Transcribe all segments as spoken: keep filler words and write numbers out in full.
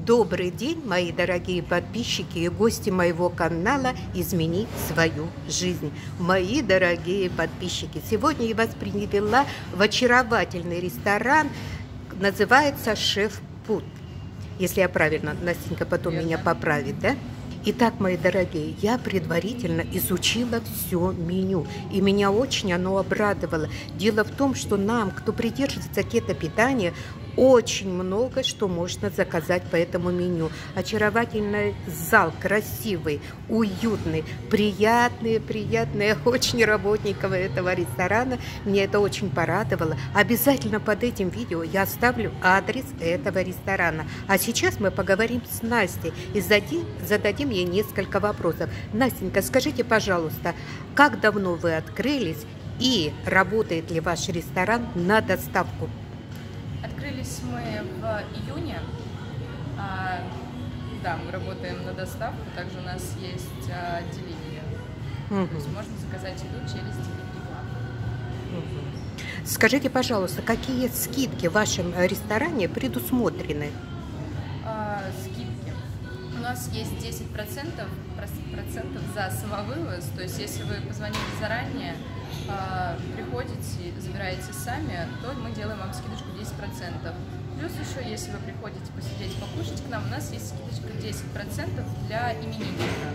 Добрый день, мои дорогие подписчики и гости моего канала «Измени свою жизнь». Мои дорогие подписчики, сегодня я вас привела в очаровательный ресторан, называется «Шеф Пут». Если я правильно, Настенька потом Верно. Меня поправит, да? Итак, мои дорогие, я предварительно изучила все меню, и меня очень оно обрадовало. Дело в том, что нам, кто придерживается кето-питания, очень много что можно заказать по этому меню. Очаровательный зал, красивый, уютный, приятные, приятные, очень работников этого ресторана. Мне это очень порадовало. Обязательно под этим видео я оставлю адрес этого ресторана. А сейчас мы поговорим с Настей и зададим, зададим ей несколько вопросов. Настенька, скажите, пожалуйста, как давно вы открылись и работает ли ваш ресторан на доставку? Открылись мы в июне. А, да, мы работаем на доставку. Также у нас есть а, delivery. Угу. То есть можно заказать еду через delivery. Угу. Скажите, пожалуйста, какие скидки в вашем ресторане предусмотрены? А, скидки. У нас есть десять процентов, процентов за самовывоз. То есть если вы позвоните заранее, приходите, забираете сами, то мы делаем вам скидочку десять процентов. Плюс еще, если вы приходите посидеть, покушать к нам, у нас есть скидочка десять процентов для именинника.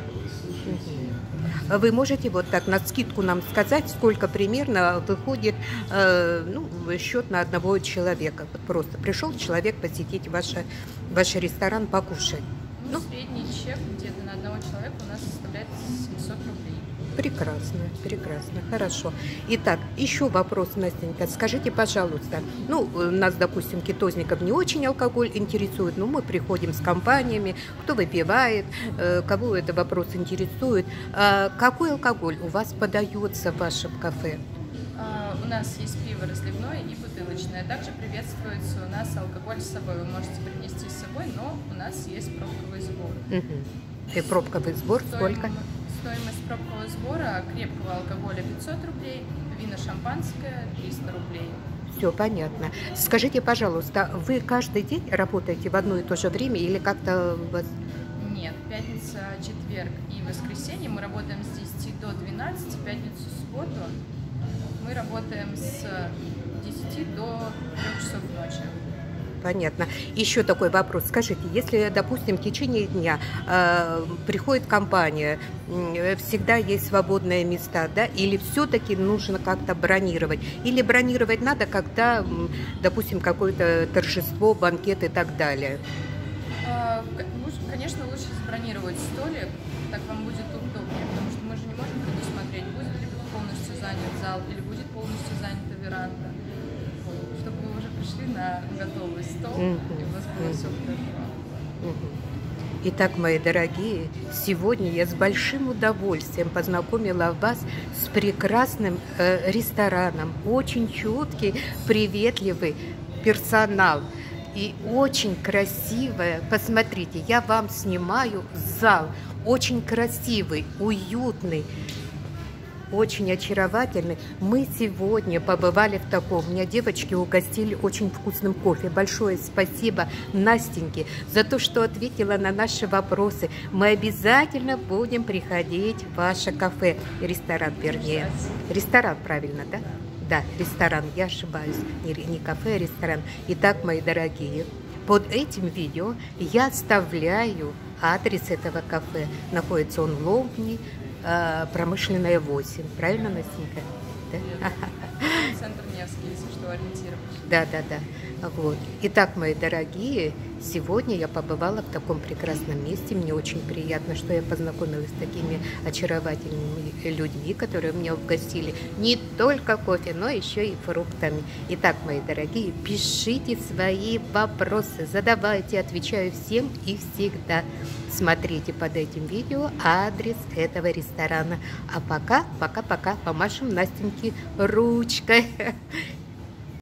Вы можете вот так на скидку нам сказать, сколько примерно выходит э, ну, счет на одного человека? Вот просто пришел человек посетить ваш, ваш ресторан, покушать. Ну, ну, средний чек где-то на одного человека у нас составляет семьсот рублей. Прекрасно, прекрасно, хорошо. Итак, еще вопрос, Настенька. Скажите, пожалуйста, ну, нас, допустим, кетозников не очень алкоголь интересует, но мы приходим с компаниями, кто выпивает, э, кого этот вопрос интересует. А какой алкоголь у вас подается в вашем кафе? А, у нас есть пиво разливное и бутылочное. Также приветствуется у нас алкоголь с собой. Вы можете принести с собой, но у нас есть пробковый сбор. Угу. И пробковый сбор сколько? Стоимость пробкового сбора крепкого алкоголя пятьсот рублей, вино шампанское триста рублей. Все понятно. Скажите, пожалуйста, вы каждый день работаете в одно и то же время или как-то у вас... Нет, пятница, четверг и воскресенье мы работаем с десяти до двенадцати, пятницу, субботу мы работаем с десяти до трёх часов ночи. Понятно. Еще такой вопрос. Скажите, если, допустим, в течение дня э, приходит компания, э, всегда есть свободные места, да, или все-таки нужно как-то бронировать? Или бронировать надо, когда, допустим, какое-то торжество, банкет и так далее? А, конечно, лучше забронировать столик, так вам будет удобнее, потому что мы же не можем предусмотреть, будет ли полностью занят зал или будет полностью занята веранда. Чтобы вы уже пришли на готовый стол, mm -hmm. и у вас было mm -hmm. все хорошо. Mm -hmm. Итак, мои дорогие, сегодня я с большим удовольствием познакомила вас с прекрасным э, рестораном. Очень чуткий, приветливый персонал. И очень красивая, посмотрите, я вам снимаю зал. Очень красивый, уютный. Очень очаровательный. Мы сегодня побывали в таком. Меня девочки угостили очень вкусным кофе. Большое спасибо Настеньке за то, что ответила на наши вопросы. Мы обязательно будем приходить в ваше кафе. Ресторан, вернее. Ресторан, правильно, да? Да, ресторан, я ошибаюсь. Не, не кафе, а ресторан. Итак, мои дорогие, под этим видео я оставляю адрес этого кафе. Находится он в Лондоне, Промышленная восемь. Правильно, Настенька? Да? Центр Невский, если что, ориентироваться. Да, да, да. Вот. Итак, мои дорогие, сегодня я побывала в таком прекрасном месте. Мне очень приятно, что я познакомилась с такими очаровательными людьми, которые меня угостили не только кофе, но еще и фруктами. Итак, мои дорогие, пишите свои вопросы, задавайте, отвечаю всем и всегда. Смотрите под этим видео адрес этого ресторана. А пока, пока-пока, помашем Настеньке ручкой.